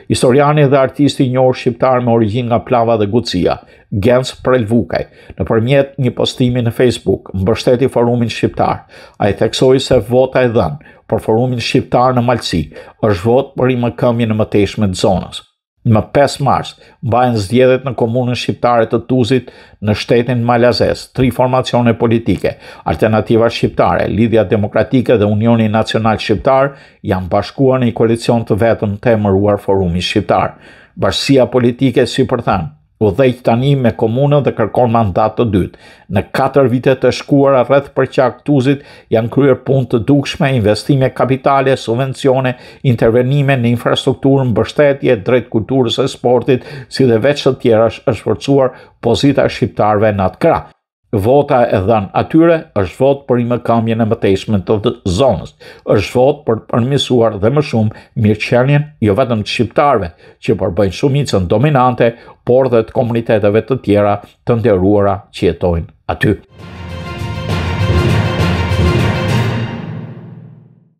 Historiani dhe artisti i njohur shqiptar me origjinë nga Plava dhe Gucia, Genc Prelvukaj, nëpërmjet një postimi në Facebook, mbështeti Forumin Shqiptar. Ai theksoi se vota e dhënë për Forumin Shqiptar në Malësi është votë për Rimëkëmbjën në Mëtejshme të zonës. Më 5 mars, mbahen zgjedhjet në komunën shqiptare të Tuzit në shtetin Malës, 3 formacione politike, Alternativa Shqiptare, Lidhja Demokratike dhe Unioni Nacional Shqiptar janë bashkuar në një koalicion të vetëm të emëruar Forumi Shqiptar. Bashkësia politike, si përthan, udhëheq tani me komunën dhe kërkon mandat të dytë. Në 4 vite të shkuara rreth përqak Tuzit janë kryer punë të dukshme, investime kapitale, subvencione, intervenime në infrastrukturë, mbështetje drejt kulturës e sportit, si dhe veç të tjera është forcuar pozita e shqiptarëve në atë krah. Vota e dhënë atyre është votë për Rimëkëmbjën e Mëtejshme të zonës, është votë për përmirësuar dhe më shumë mirëqenien jo vetëm të shqiptarëve, që përbëjnë shumicën dominante, por dhe të komuniteteve të tjera të nderuara që jetojnë aty.